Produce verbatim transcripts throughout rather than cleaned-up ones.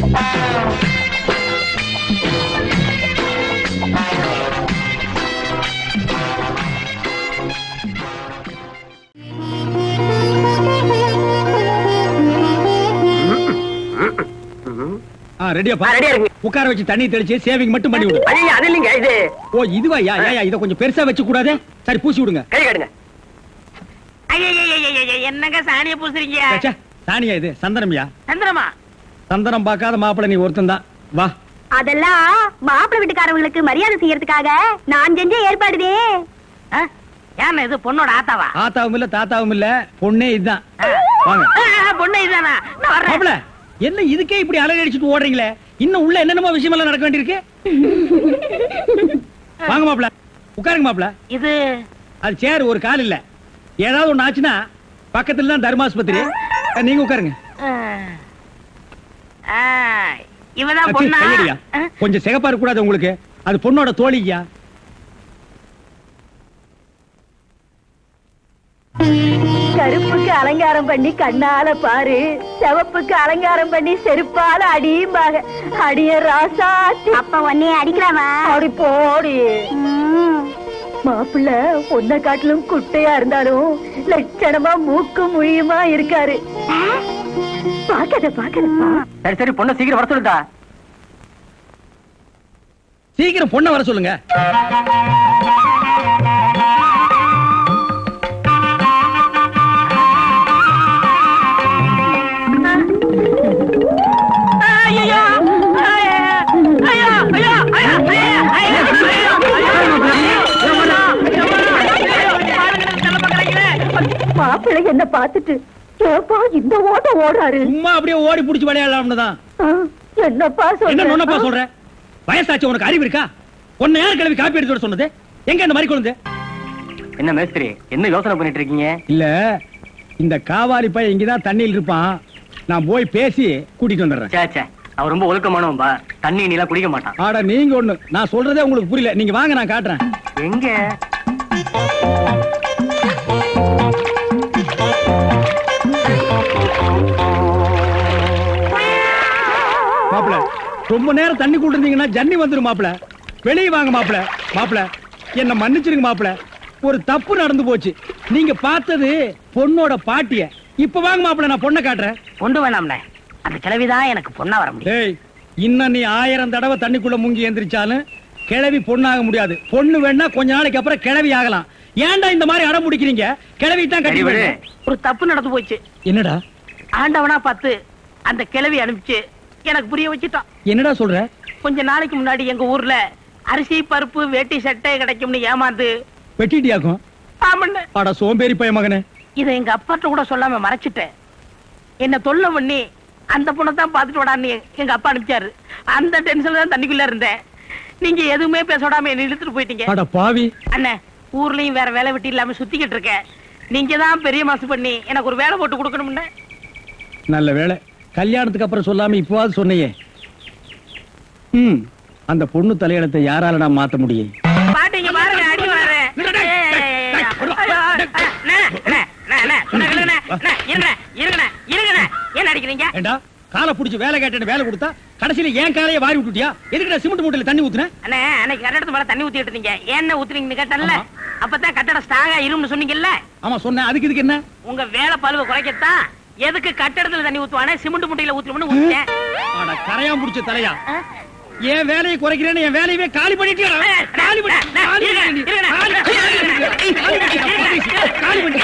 உட்கார வச்சு தண்ணி தெளிச்சு சேவிங் மட்டும் பண்ணி விடு. அது இல்லைங்க இது. ஓ இதுவா? யா யா இத கொஞ்சம் பெருசா வச்சு கூடாதே. சரி பூசி விடுங்க. கை காட்டுங்க. என்னங்க சாணியை பூசுறீங்க? சாணியா இது? சந்தனம்யா. சந்தனமா? சந்தனம் பார்க்காத மாப்பிள்ளை நீ ஒருத்தன் தான். வா. அதெல்லாம் மாப்பிள்ளை வீட்டுக்காரங்களுக்கு மரியாதை செய்யறதுக்காக நான் செஞ்ச ஏற்பாடுதே. ஏன் இது பொண்ணோட ஆத்தாவா? ஆத்தாவும் இல்ல தாத்தாவும் இல்ல, பொண்ணே இதுதான். வாங்க. பொண்ணே இதுதானா? நான் வரேன். மாப்பிள்ளை என்ன இதுக்கே இப்படி அலறி அடிச்சிட்டு ஓடுறீங்களே? இன்னும் உள்ள என்னென்னமோ விஷயம் எல்லாம் நடக்க வேண்டியிருக்கு. வாங்க மாப்பிள்ளை, உட்காருங்க மாப்பிள்ளை. இது அது சேர் ஒரு கால் இல்ல. ஏதாவது ஒண்ணு ஆச்சுன்னா பக்கத்துல தான் தர்மாஸ்பத்திரி. நீங்க உட்காருங்க. இவதான் பொண்ணா? கொஞ்சம் சிகப்பா இருக்க கூடாது உங்களுக்கு? அது பொண்ணோட தோழியா? கருப்புக்கு அலங்காரம் பண்ணி கண்ணால பாரு, சிவப்புக்கு அலங்காரம் பண்ணி செருப்பால அடியும்பாக. அடிய ராசாத்தி. அப்ப உன்னைய அடிக்கலாமா? அப்படி போடி. மாப்பிள்ள பொண்ண காட்டிலும் குட்டையா இருந்தாலும் லட்சணமா மூக்கு முழியுமா இருக்காரு. பாக்கத பாக்கதப்பா. சரி சரி பொண்ண சீக்கிரம் வர சொல்லுடா. சீக்கிரம் பொண்ண வர சொல்லுங்க. மாப்பிள்ளை என்ன பார்த்துட்டு ஏப்பா இந்த ஓட்டம் ஓடுறாரு? சும்மா அப்படியே ஓடி புடிச்சு விளையாடலாம்னு தான். என்னப்பா சொல்ற? என்ன நொன்னப்பா சொல்ற? வயசாச்சு, உனக்கு அறிவு இருக்கா? உன்னை யார் கிளவி காப்பி எடுத்து சொன்னது? எங்க இந்த மாதிரி குழந்தை? என்ன மேஸ்திரி என்ன யோசனை பண்ணிட்டு இருக்கீங்க? இல்ல இந்த காவாலி பையன் இங்கதான் தண்ணியில் இருப்பான். நான் போய் பேசி கூட்டிட்டு வந்துடுறேன். சே சே அவன் ரொம்ப ஒழுக்கமானவன்பா. தண்ணி நீலாம் குடிக்க மாட்டான். ஆடா நீங்க ஒண்ணு, நான் சொல்றதே உங்களுக்கு புரியல. நீங்க வாங்க நான் காட்டுறேன். எங்க? மாப்பிள ரொம்ப நேரம் தண்ணி கூட்டிருந்தீங்கன்னா ஜன்னி வந்துடும் மாப்பிள. வெளியே வாங்க மாப்பிள. மாப்பிள என்ன மன்னிச்சிருங்க மாப்பிள, ஒரு தப்பு நடந்து போச்சு. நீங்க பார்த்தது பொண்ணோட பாட்டிய. இப்ப வாங்க மாப்பிள, நான் பொண்ணை காட்டுறேன். கொண்டு வேணாம்ல, அந்த கிழவிதான் எனக்கு பொண்ணா வர முடியும். ஏய் இன்னும் நீ ஆயிரம் தடவை தண்ணிக்குள்ள முங்கி எந்திரிச்சாலும் கிழவி பொண்ணாக முடியாது. பொண்ணு வேணா கொஞ்ச நாளைக்கு அப்புறம் கிழவி ஆகலாம். ஏன்டா இந்த மாதிரி அடம் பிடிக்கிறீங்க? கிழவி தான் கட்டி விடு. ஒரு தப்பு நடந்து போச்சு. என்னடா? ஆண்டவனா பார்த்து அந்த கிழவி அனுப்பிச்சு எனக்கு புரிய வச்சுட்டான். என்னடா சொல்ற? கொஞ்ச நாளைக்கு முன்னாடி எங்க ஊர்ல அரிசி பருப்பு வேட்டி சட்டை கிடைக்கும்னு ஏமாந்து வெட்டிட்டியாக்கும். ஆடா சோம்பேறி பைய மகனே. இத எங்க அப்பாட்ட கூட சொல்லாம மறைச்சிட்டேன். என்ன தொல்லை பண்ணி அந்த பொண்ணை தான் பாத்துட்டு விடான்னு எங்க அப்பா அனுப்பிச்சாரு. அந்த டென்ஷன்ல தான் தண்ணிக்குள்ள இருந்தேன். நீங்க எதுவுமே பேச விடாம என்ன இழுத்துட்டு போயிட்டீங்க. அட பாவி. அண்ணே ஊர்லயும் வேற வேலை வெட்டி இல்லாம சுத்திக்கிட்டு இருக்கேன். நீங்க தான் பெரிய மாசு பண்ணி எனக்கு ஒரு வேலை போட்டு கொடுக்கணும்னு. நல்ல வேலை, கல்யாணத்துக்கு அப்புறம் சொல்லாம இப்பவாது சொன்னையே. ம் அந்த பொண்ணு தலையெழுத்தை யாரால நான் மாத்த முடியும்? பாட்டீங்க பாருங்க, அடி வரேன். என்ன அடிக்கிறீங்க? ஏண்டா காலை புடிச்சு வேலை கேட்டு வேலை கொடுத்தா கடைசியில ஏன் காலையை வாரி விட்டுட்டியா? எதுக்கு சிமெண்ட் மூட்டையில தண்ணி ஊத்துன? அண்ணே அன்னைக்கு கட்டடத்து மேல தண்ணி ஊத்திட்டு இருந்தீங்க. என்ன ஊத்துறீங்கன்னு கேட்டேன்ல, அப்பதான் கட்டடம் ஸ்ட்ராங்கா இரும்னு சொன்னீங்கல்ல. ஆமா சொன்னேன். அதுக்கு இதுக்கு என்ன? உங்க வேலை பழுவ குறைக்கத்தான் எதுக்கு கட்டடத்துல தண்ணி ஊத்துவானே சிமெண்ட் மூட்டையில ஊத்துறோம்னு ஊத்திட்டேன். அட கரையான் புடிச்ச தலையா, ஏன் வேலையை குறைக்கிறேன்னு என் வேலையவே காலி பண்ணிட்டியா? காலி பண்ணி காலி பண்ணி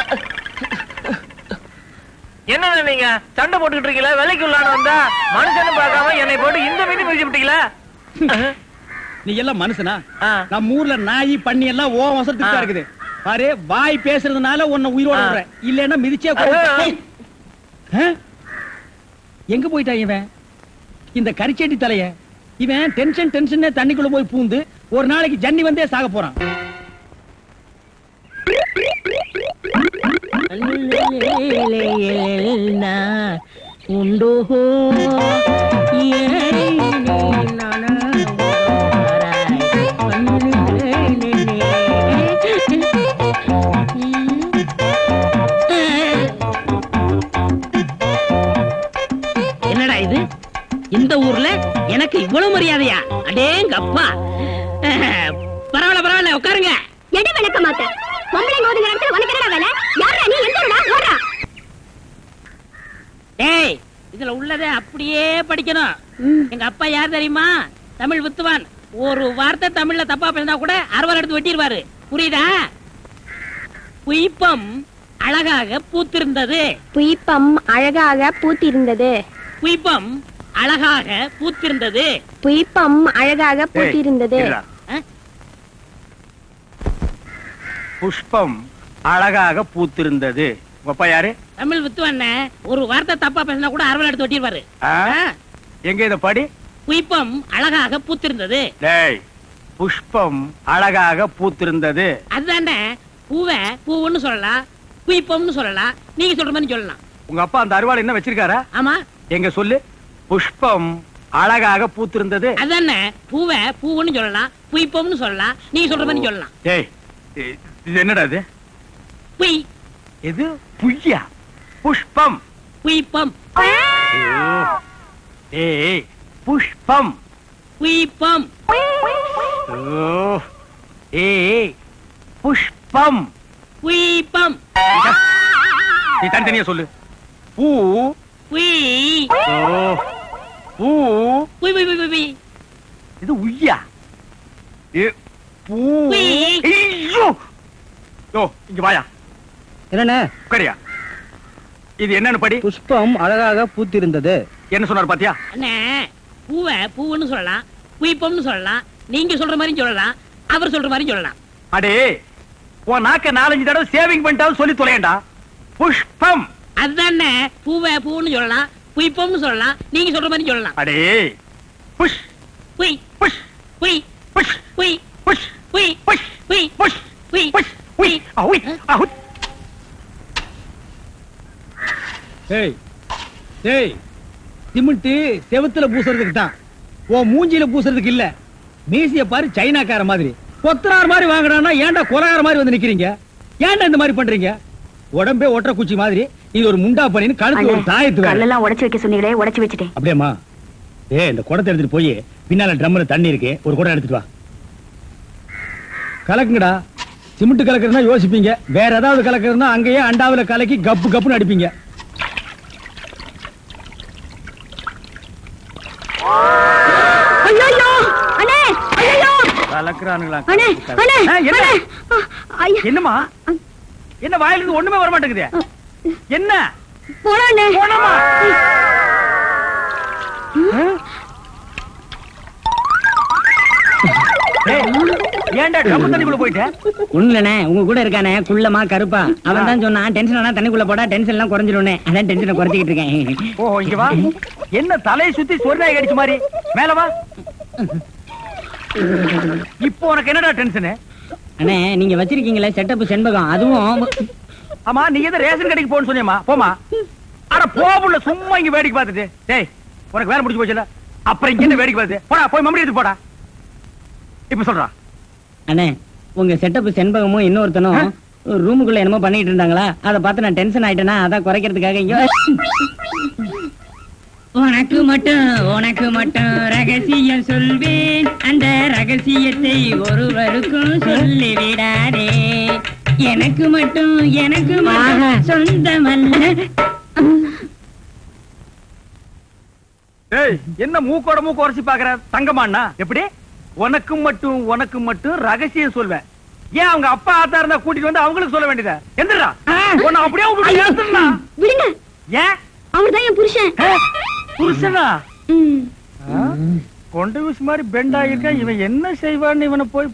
என்ன நீங்க சண்டை போட்டுக்கிட்டு இருக்கீங்களா? வேலைக்கு உள்ளான வந்தா மனுஷனும் பார்க்காம என்னை போட்டு இந்த மீதி மிதிச்சு விட்டீங்களா? நீ எல்லாம் மனுஷனா? நம்ம ஊர்ல நாய் பண்ணி எல்லாம் ஓ வசத்துக்கு தான் இருக்குது பாரு. வாய் பேசுறதுனால உன்னை உயிரோட விடுறேன், இல்லன்னா மிதிச்சே. எங்க போயிட்டா இவன் இந்த கரிச்சேட்டி தலைய? இவன் டென்ஷன் டென்ஷன் தண்ணிக்குள்ள போய் பூந்து ஒரு நாளைக்கு ஜன்னி வந்தே சாக போறான். உண்டோ என்னடா இது? இந்த ஊர்ல எனக்கு இவ்வளவு மரியாதையா? அடேங்க அப்பா. பரவாயில்ல பரவாயில்ல உட்காருங்க. எட விளக்க மாட்ட பொம்பளைங்க ஓதுற இடத்துல உனக்கு என்னடா வேலை? யாரா நீ? எங்கடா ஓடுறா? டேய் இதுல உள்ளதை அப்படியே படிக்கணும். எங்க அப்பா யார் தெரியுமா? தமிழ் வித்துவான். ஒரு வார்த்தை தமிழ்ல தப்பா பேசினா கூட அறுவாள் எடுத்து வெட்டிடுவாரு. புரியுதா? புய்பம் அழகாக பூத்திருந்தது. புய்பம் அழகாக பூத்திருந்தது. புய்பம் அழகாக பூத்திருந்தது. புய்பம் அழகாக பூத்திருந்தது. புஷ்பம் அழகாக பூத்திருந்தது. அப்பா யாரு? தமிழ் வித்துவான். ஒரு வார்த்தை தப்பா பேசினா கூட அறுவாள் எடுத்து வெட்டிடுவாரு. எங்க இத படி. புய்பம் அழகாக பூத்திருந்தது. டேய் புஷ்பம் அழகாக பூத்திருந்தது. அதுதானே. பூவை பூவுன்னு சொல்லலாம், புய்பம்னு சொல்லலாம். நீங்க சொல்ற மாதிரி சொல்லலாம். உங்க அப்பா அந்த அருவாள் என்ன வச்சிருக்காரா? ஆமா. எங்க சொல்லு. புஷ்பம் அழகாக பூத்திருந்தது. அதுதானே. பூவை பூவுன்னு சொல்லலாம், புய்பம்னு சொல்லலாம். நீங்க சொல்ற மாதிரி சொல்லலாம். டேய் இது என்னடா இது? புய். இது புய்யா? புஷ்பம் புய்பம். ஏய் புஷ்பம் புய்பம். ஏய் புஷ்பம் புய்பம். நீ தனித்தனியா சொல்லு. பூ புய். பூ புய் புய் புய் புய். இது உய்யா? ஏ பூ. ஐயோ யோ இங்க வாயா. என்னண்ணே? உட்காரியா. இது என்னன்னு படி. புஷ்பம் அழகாக பூத்திருந்தது. என்ன சொன்னார் பாத்தியா? அண்ணே பூவை பூவுன்னு சொல்லலாம், புய்பம்னு சொல்லலாம். நீங்க சொல்ற மாதிரி சொல்லலாம், அவர் சொல்ற மாதிரி சொல்லலாம். அடே உன் நாக்க நாலஞ்சு தடவை சேவிங் பண்ணிட்டாலும் சொல்லி தொலையண்டா. புஷ்பம். அதுதானே. பூவை பூன்னு சொல்லலாம், புய்பம்னு சொல்லலாம். நீங்க சொல்ற மாதிரி சொல்லலாம். அடே புஷ் புய் புஷ் புய் புஷ் புய் புஷ் புய் புஷ் புய் புஷ் புய் புஷ் உய் அவுய் அவுய். ஏய் ஏய் சிமெண்ட் செவுத்துல பூசுறதுக்கு தான், ஓ மூஞ்சில பூசுறதுக்கு இல்ல. மீசிய பாரு சைனாக்கார மாதிரி. கொத்தனார் மாதிரி வாங்குறானா ஏன்டா கொலகார மாதிரி வந்து நிக்கிறீங்க? ஏன்டா இந்த மாதிரி பண்றீங்க? உடம்பே ஒற்ற குச்சி மாதிரி. இது ஒரு முண்டா பண்ணின்னு கழுத்து ஒரு தாயத்து வேற. கல்லெல்லாம் உடைச்சு வைக்க சொன்னீங்களே, உடைச்சு வச்சுட்டேன். அப்படியேம்மா? ஏ இந்த குடத்தை எடுத்துட்டு போய் பின்னால ட்ரம்ல தண்ணி இருக்கு, ஒரு குடம் எடுத்துட்டு வா. கலக்குங்கடா. சிமெண்ட் கலக்குறதுனா யோசிப்பீங்க, வேற ஏதாவது கலக்குறதுனா அங்கேயே அண்டாவில கலக்கி கப்பு கப்புன்னு அடிப்பீங்க. ஐயோ அண்ணே, ஐயோ கலக்குறானுங்களா? அண்ணே, அண்ணே, என்ன? ஐயா என்னம்மா? என்ன வாயில இருந்து ஒண்ணுமே வர மாட்டேங்குது? என்ன? போறானே. போனமா? ஏன்டா ட்ரம் தண்ணிக்குள்ள போயிட்ட? ஒண்ணுலண்ணே, உங்க கூட இருக்கானே குள்ளமா கருப்பா, அவன் தான் சொன்னான் டென்ஷன் ஆனா தண்ணிக்குள்ள போடா டென்ஷன் எல்லாம் குறைஞ்சிரும்னே. அதான் டென்ஷனை குறைச்சிக்கிட்டு இருக்கேன். ஓ இங்க வா. என்ன தலையை சுத்தி சொர்ணாய் அடிச்ச மாதிரி? மேல வா. இப்போ உனக்கு என்னடா டென்ஷன்? அண்ணே நீங்க வச்சிருக்கீங்களே செட்டப் செண்பகம், அதுவும். ஆமா நீ எதை ரேஷன் கடைக்கு போன்னு சொன்னியம்மா? போமா. அட போபுள்ள சும்மா இங்க வேடிக்கை பார்த்துட்டு. டேய் உனக்கு வேலை முடிஞ்சு போச்சுல, அப்புறம் இங்க என்ன வேடிக்கை பார்த்து? போடா போய் மம்மடி எடுத்து போடா. இப்ப சொல்றா. அண்ணே உங்க செட்டப் செண்பகமும் இன்னொருத்தனும் ரூமுக்குள்ள என்னமோ பண்ணிட்டு இருந்தாங்களா, அதை பார்த்து நான் டென்ஷன் ஆயிட்டேனா, அதான் குறைக்கிறதுக்காக இங்க. உனக்கு மட்டும் உனக்கு மட்டும் ரகசியம் சொல்வேன், அந்த ரகசியத்தை ஒருவருக்கும் சொல்லி விடாதே. எனக்கு மட்டும் எனக்கு மட்டும் சொந்தமல்ல. ஏய் என்ன மூக்கோட மூக்கு உரைச்சி பாக்குற? தங்கமாண்ணா எப்படி? உனக்கு மட்டும் உனக்கு மட்டும் ரகசியம் சொல்வேன். ஏன் அவங்க அப்பா ஆத்தா இருந்தா கூட்டிட்டு வந்து அவங்களுக்கு சொல்ல வேண்டியதா? எந்திரா உன்னை அப்படியே விட்டு ஏத்துறா. விடுங்க. ஏன்? அவர்தான் என் புருஷன். புருஷனா? கொண்டு வீசு மாதிரி பெண்ட் ஆகிருக்க. இவன் என்ன செய்வான்னு இவனை போய்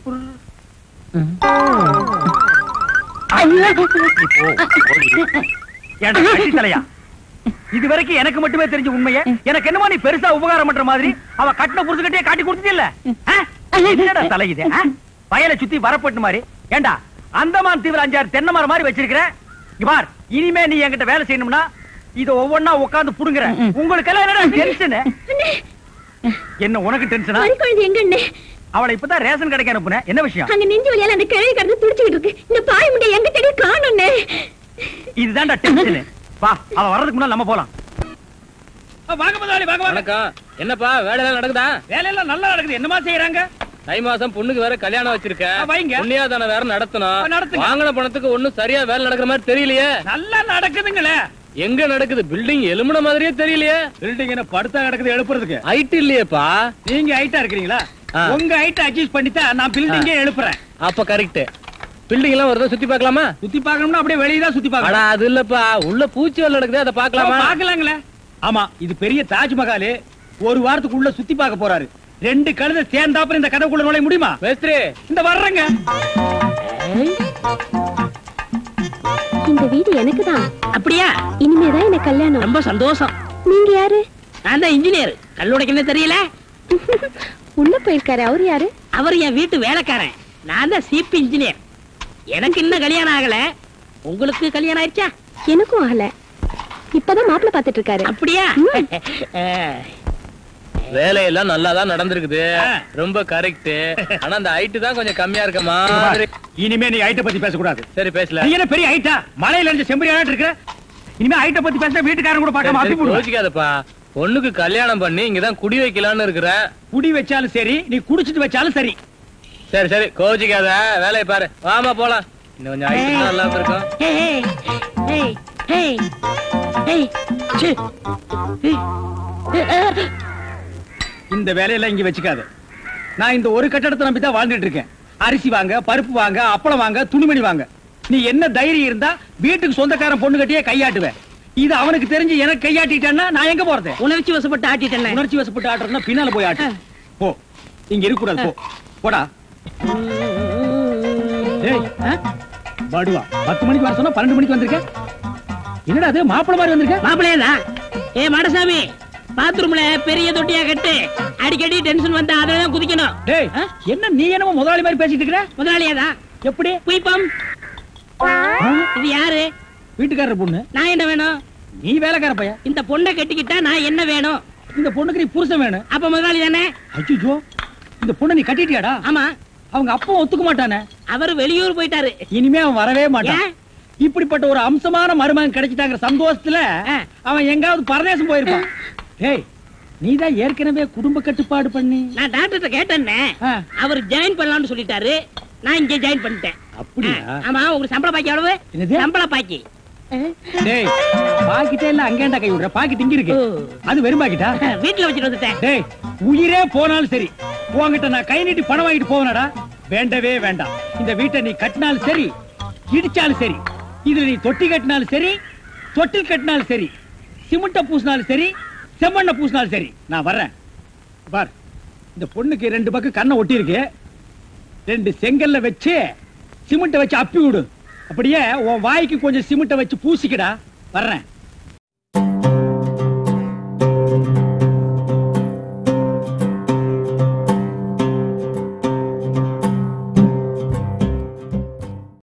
தலையா? இது வரைக்கும் எனக்கு மட்டுமே தெரிஞ்ச உண்மையை எனக்கு என்னமா நீ பெருசா உபகாரம் பண்ற மாதிரி அவ கட்டின புருஷகிட்டே காட்டி கொடுத்தது இல்ல? என்னடா தலையுது? வயலை சுத்தி வரப்பட்டு மாதிரி. ஏண்டா அந்தமான் தீவிர அஞ்சாறு தென்னை மரம் மாதிரி வச்சிருக்கிற. பார் இனிமே நீ என்கிட்ட வேலை செய்யணும்னா இத ஒவ்வொன்னா உட்கார்ந்து புடுங்குற. உங்களுக்கு எல்லாம் என்னடா டென்ஷன்? என்ன உனக்கு டென்ஷனா? எங்க அவளை இப்பதான் ரேஷன் கடைக்கு அனுப்புனேன். என்ன விஷயம்? அங்க நெஞ்சு வலியால அந்த கிழவி கடந்து துடிச்சிட்டு இருக்கு. இந்த பாய் முண்டை எங்க தேடி காணோம்னே. இதுதான்டா டென்ஷன். வா அவ வர்றதுக்கு முன்னால நம்ம போலாம். வாங்க முதலாளி வாங்க வாங்க. என்னப்பா வேலையெல்லாம் நடக்குதா? வேலையெல்லாம் நல்லா நடக்குது. என்னமா செய்யறாங்க? தை மாசம் பொண்ணுக்கு வேற கல்யாணம் வச்சிருக்கேன். வைங்க. புண்ணியாதான வேற நடத்தணும். நடத்துங்க. வாங்கின பணத்துக்கு ஒண்ணும் சரியா வேலை நடக்கிற மாதிரி தெரியலையே. நல்லா நடக்குதுங்களே. எங்க நடக்குது? பில்டிங் எலும்புன மாதிரியே தெரியலையே. பில்டிங் என்ன படுத்தா நடக்குது எழுப்புறதுக்கு? ஹைட் இல்லையேப்பா. நீங்க ஹைட்டா இருக்கிறீங்களா? உங்க ஹைட் அட்ஜஸ்ட் பண்ணிட்டா நான் பில்டிங்கே எழுப்புறேன். அப்ப கரெக்ட். பில்டிங் எல்லாம் வருதா சுத்தி பார்க்கலாமா? சுத்தி பார்க்கணும்னா அப்படியே வெளியே தான் சுத்தி பார்க்கணும். அட அது இல்லப்பா, உள்ள பூச்சி வேலை நடக்குது, அதை பார்க்கலாமா? பார்க்கலாங்களே. ஆமா, இது பெரிய தாஜ்மஹால். ஒரு வாரத்துக்குள்ள சுத்தி பார்க்க போறாரு. ரெண்டு கழுதை சேர்ந்தாப்புல இந்த கதைக்குள்ள நுழைய முடியுமா? மேஸ்திரி இந்த வர்றங்க. இந்த வீடு எனக்கு தான். அப்படியா? இனிமேதான் எனக்கு கல்யாணம். ரொம்ப சந்தோஷம். நீங்க யாரு? நான் தான் இன்ஜினியர். கல்லுடைக்கனே தெரியல. உள்ள போயிருக்காரு. அவரு யாரு? அவர் என் வீட்டு வேலைக்காரன். நான் தான் சிபி இன்ஜினியர். எனக்கு இன்னும் கல்யாணம் ஆகல. உங்களுக்கு கல்யாணம் ஆயிடுச்சா? எனக்கும் ஆகல. இப்பதான் மாப்பிள்ள பாத்துட்டு இருக்காரு. அப்படியா? வேலையெல்லாம் நல்லா தான் நடந்திருக்குது. ரொம்ப கரெக்ட். ஆனா அந்த ஹைட் தான் கொஞ்சம் கம்மியா இருக்க மாதிரி. இனிமே நீ ஹைட்ட பத்தி பேசக்கூடாது. சரி பேசல. நீ என்ன பெரிய ஹைட்டா? மலையில இருந்து செம்பரியாட்டு இருக்க. இனிமே ஹைட்ட பத்தி பேசினா வீட்டுக்காரங்க கூட பார்க்காம அப்பி போடுவாங்க. யோசிக்காதப்பா. பொண்ணுக்கு கல்யாணம் பண்ணி இங்கதான் குடி வைக்கலாம்னு இருக்கிறேன். குடி வச்சாலும் சரி, நீ குடிச்சிட்டு வச்சாலும் சரி. சரி சரி கோச்சிக்காத, வேலையை பாரு. வாமா போலாம். இன்னும் கொஞ்சம் ஹைட் நல்லா இருக்கும். ஏய் ஏய் ஏய் ஏய் ச்சே. இந்த வேலையெல்லாம் இங்க வச்சுக்காத. நான் இந்த ஒரு கட்டடத்தை நம்பி தான் வாழ்ந்துட்டு இருக்கேன். அரிசி வாங்க, பருப்பு வாங்க, அப்பளம் வாங்க, துணிமணி வாங்க. நீ என்ன தைரியம் இருந்தா வீட்டுக்கு சொந்தக்காரன் பொண்ணு கட்டியே கையாட்டுவேன். இது அவனுக்கு தெரிஞ்சு எனக்கு கையாட்டிட்டேன்னா நான் எங்க போறது? உணர்ச்சி வசப்பட்டு ஆட்டிட்டேன். உணர்ச்சி வசப்பட்டு ஆட்டுறதுன்னா பின்னால போய் ஆட்டு. போ, இங்க இருக்க கூடாது. போ போடா. ஏய், பாடுவா. பத்து மணிக்கு வர சொன்னா பன்னெண்டு மணிக்கு வந்திருக்க. என்னடா அது மாப்பிள மாதிரி வந்திருக்க? மாப்பிள்ளையதான். ஏ மாடசாமி, பாத்ரூம்ல பெரிய தொட்டியா கட்டு. அடிக்கடி டென்ஷன் வந்தா அதெல்லாம் குதிக்கணும். டேய், என்ன நீ என்னமோ முதலாளி மாதிரி பேசிட்டு இருக்கற? முதலாளியாதான். எப்படி? குயிப்பம். இது யாரு? வீட்டுக்காரர் பொண்ணு. நான் என்ன வேணும்? நீ வேலைக்கார பையன். இந்த பொண்ணை கட்டிக்கிட்டா நான் என்ன வேணும்? இந்த பொண்ணுக்கு நீ புருஷன் வேணும். அப்ப முதலாளி தானே? அச்சோ, இந்த பொண்ணை நீ கட்டிட்டியாடா? ஆமா. அவங்க அப்பா ஒத்துக்க மாட்டானே. அவர் வெளியூர் போயிட்டாரு. இனிமே அவன் வரவே மாட்டான். இப்படிப்பட்ட ஒரு அம்சமான மருமகன் கிடைச்சிட்டாங்கிற சந்தோஷத்துல அவன் எங்காவது பரதேசம் போயிருப்பான். ஏய், நீதான் ஏற்கனவே குடும்ப கட்டுப்பாடு பண்ணி. நான் டாக்டர்ட்ட கேட்டேன்னே. அவர் ஜாயின் பண்ணலாம்னு சொல்லிட்டாரு. நான் இங்க ஜாயின் பண்ணிட்டேன். அப்படியா? ஆமா. உங்களுக்கு சம்பள பாக்கி எவ்வளவு? சம்பள பாக்கி. டேய், பாக்கிட்டே இல்ல அங்கேண்டா கை விடுற. பாக்கெட் இங்க இருக்கு. அது வெறும் பாக்கிட்டா? வீட்டுல வச்சுட்டு வந்துட்டேன். டேய், உயிரே போனாலும் சரி உன்கிட்ட நான் கை நீட்டி பணம் வாங்கிட்டு போவனடா. வேண்டவே வேண்டாம். இந்த வீட்டை நீ கட்டினாலும் சரி, இடிச்சாலும் சரி, இதுல நீ தொட்டி கட்டினாலும் சரி, தொட்டில் கட்டினாலும் சரி, சிமெண்ட பூசினாலும் சரி, செம்மண்ண பூசினாலும் சரி, நான் வர்றேன். பார், இந்த பொண்ணுக்கு ரெண்டு பக்கம் கண்ணை ஒட்டி இருக்கு. ரெண்டு செங்கல்ல வச்சு சிமெண்ட வச்சு அப்பி விடு. அப்படியே உன் வாய்க்கு கொஞ்சம் சிமெண்ட வச்சு பூசிக்கடா. வர்றேன்.